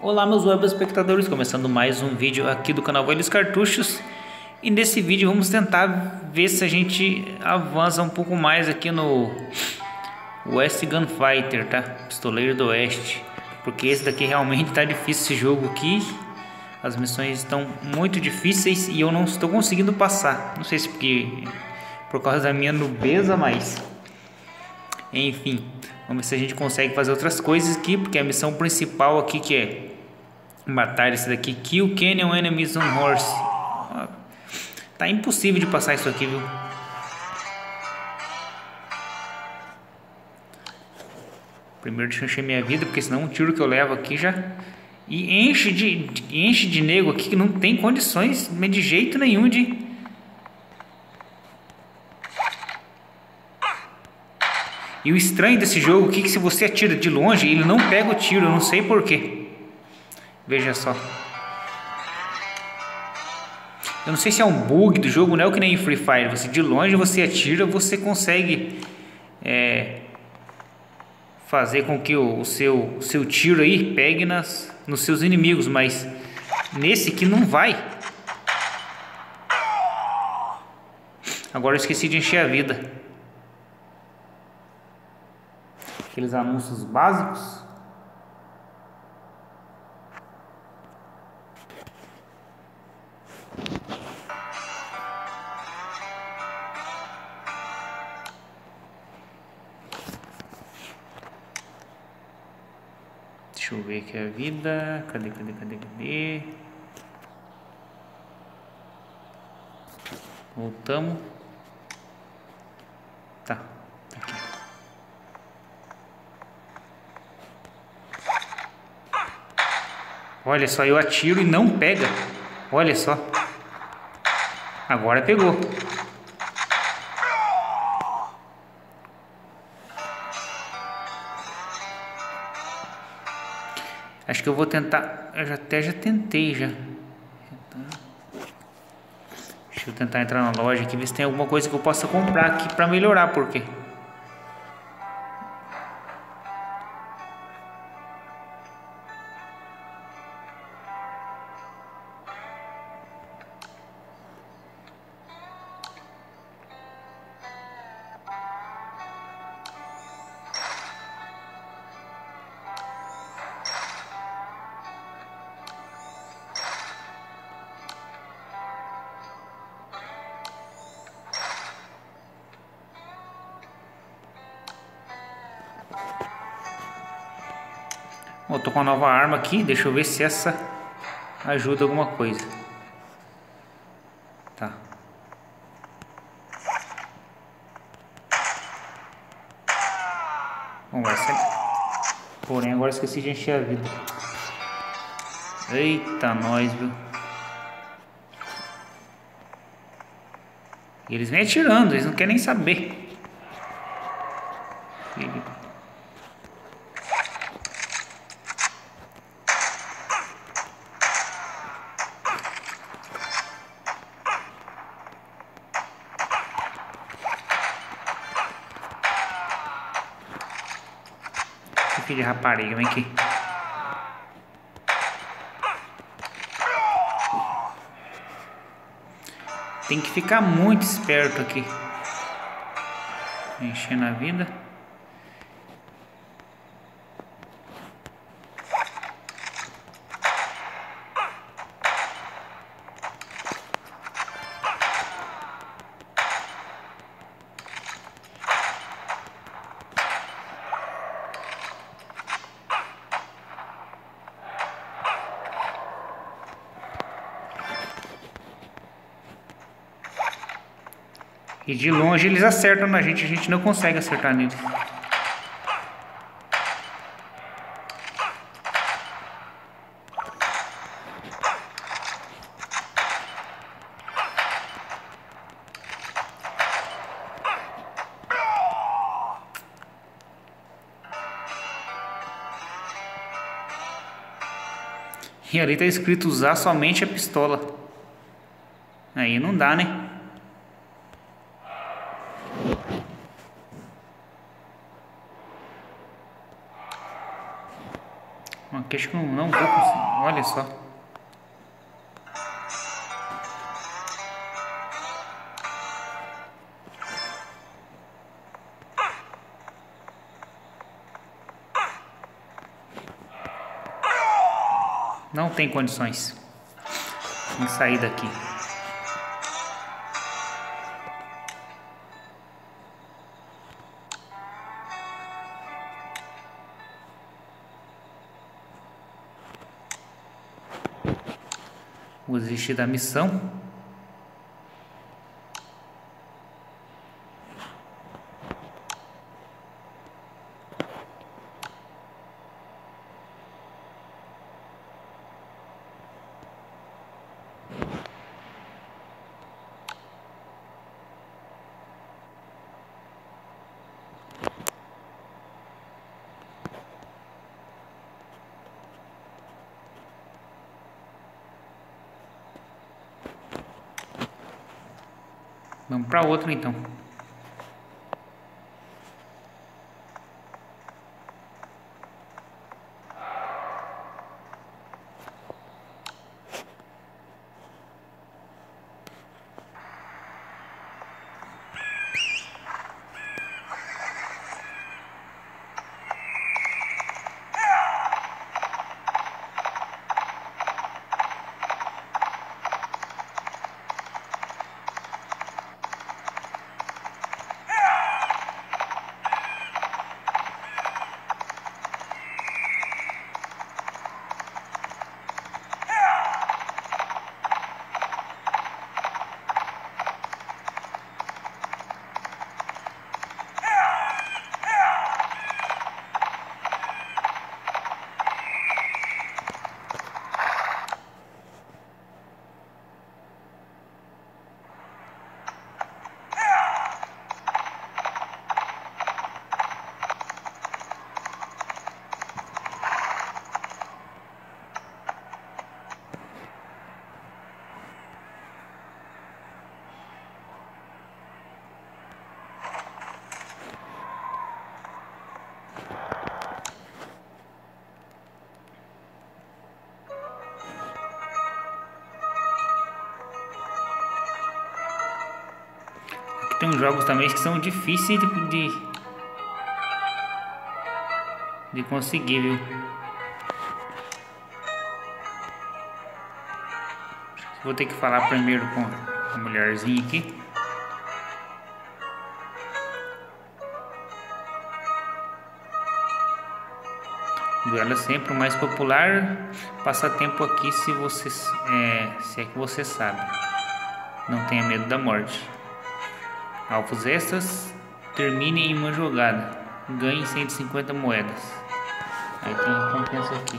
Olá meus web espectadores, começando mais um vídeo aqui do canal Velhos Cartuchos. E nesse vídeo vamos tentar ver se a gente avança um pouco mais aqui no West Gunfighter, tá? Pistoleiro do Oeste. Porque esse daqui realmente tá difícil, esse jogo aqui. As missões estão muito difíceis e eu não estou conseguindo passar. Não sei se por causa da minha nubeza, mas... enfim, vamos ver se a gente consegue fazer outras coisas aqui. Porque a missão principal aqui que é matar esse daqui, Kill Canyon Enemies on Horse. Tá impossível de passar isso aqui, viu? Primeiro deixa eu encher minha vida, porque senão o tiro que eu levo aqui já... e enche de nego aqui que não tem condições de jeito nenhum de... E o estranho desse jogo aqui é que se você atira de longe, ele não pega o tiro, eu não sei porquê. Veja só. Eu não sei se é um bug do jogo, não é o que nem em Free Fire. Você de longe você atira, você consegue fazer com que o seu tiro aí pegue nos seus inimigos, mas nesse aqui não vai. Agora eu esqueci de encher a vida. Aqueles anúncios básicos. Deixa eu ver aqui a vida. Cadê? Voltamos. Tá aqui. Olha só, eu atiro e não pega. Olha só. Agora pegou. Acho que eu vou tentar. Eu já tentei já. Deixa eu tentar entrar na loja aqui, ver se tem alguma coisa que eu possa comprar aqui pra melhorar, porque eu tô com uma nova arma aqui, deixa eu ver se essa ajuda alguma coisa. Tá. Vamos lá. Porém, agora esqueci de encher a vida. Eita, nós, viu? E eles vêm atirando, eles não querem nem saber. Filho de rapariga, vem aqui. Tem que ficar muito esperto aqui. Enchendo a vida. E de longe eles acertam na gente, a gente não consegue acertar neles. E ali tá escrito usar somente a pistola. Aí não dá, né? Aqui acho que não vou conseguir. Olha só. Não tem condições de sair daqui. Vou desistir da missão. Vamos para outra então. Tem uns jogos também que são difíceis de conseguir, viu? Vou ter que falar primeiro com a mulherzinha aqui. Duelo é sempre o mais popular passatempo aqui, se é que você sabe. Não tenha medo da morte. Alvos extras, termine em uma jogada, ganhe 150 moedas. Aí tem a recompensa aqui.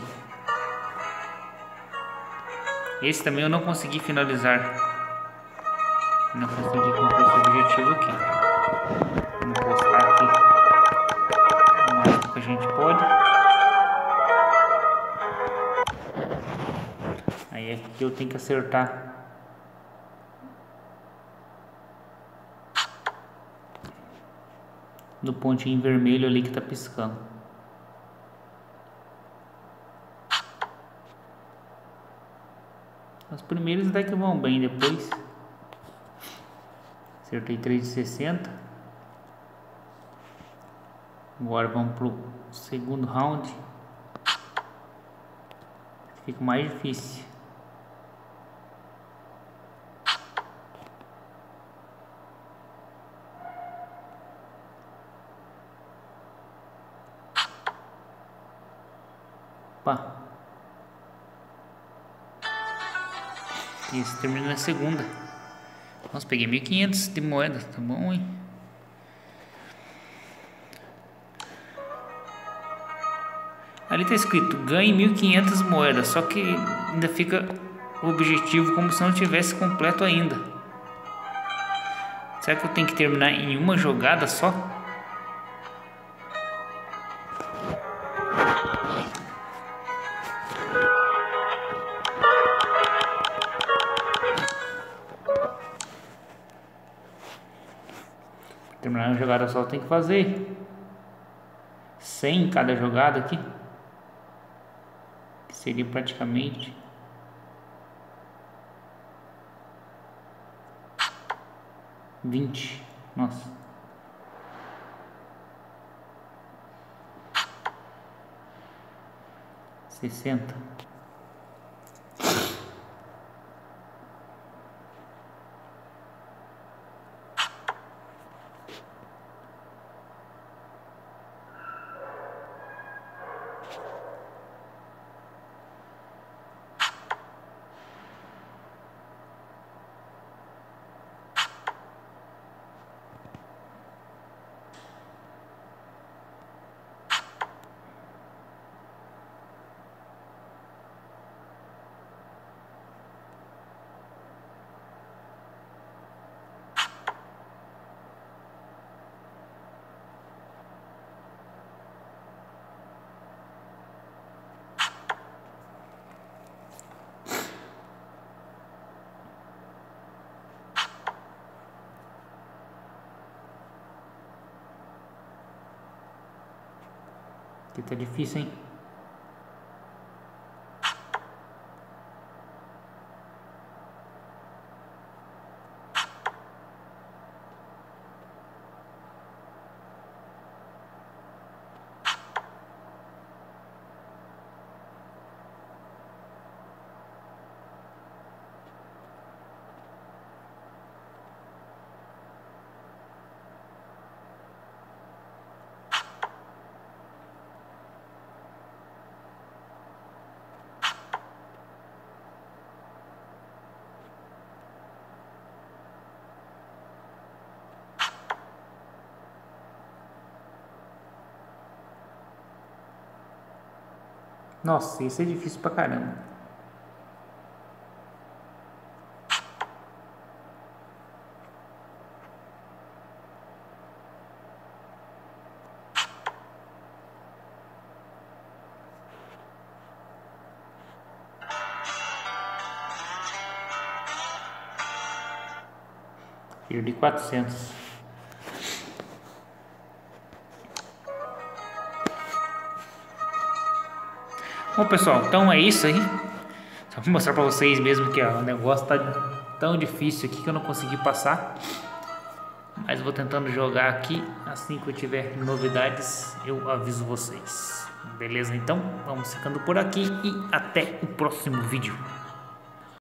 Esse também eu não consegui finalizar. Não consegui cumprir esse objetivo aqui. Vamos postar aqui o máximo que a gente pode. Aí aqui eu tenho que acertar no pontinho vermelho ali que tá piscando. Os primeiros até que vão bem, depois acertei 3,60. Agora vamos pro segundo round. Fica mais difícil. Opa. Isso termina na segunda. Nossa, peguei 1.500 de moeda, tá bom, hein? Ali tá escrito, ganhe 1.500 moedas, só que ainda fica o objetivo como se não tivesse completo ainda. Será que eu tenho que terminar em uma jogada só? Terminar uma jogada só, tem que fazer 100 em cada jogada aqui. seria praticamente 20. Nossa. Sessenta. Aqui tá difícil, hein? Nossa, isso é difícil pra caramba. Perdi 400. Bom, pessoal, então é isso aí. Só vou mostrar pra vocês mesmo que ó, o negócio tá tão difícil aqui que eu não consegui passar. Mas vou tentando jogar aqui. Assim que eu tiver novidades, eu aviso vocês. Beleza? Então, vamos ficando por aqui e até o próximo vídeo.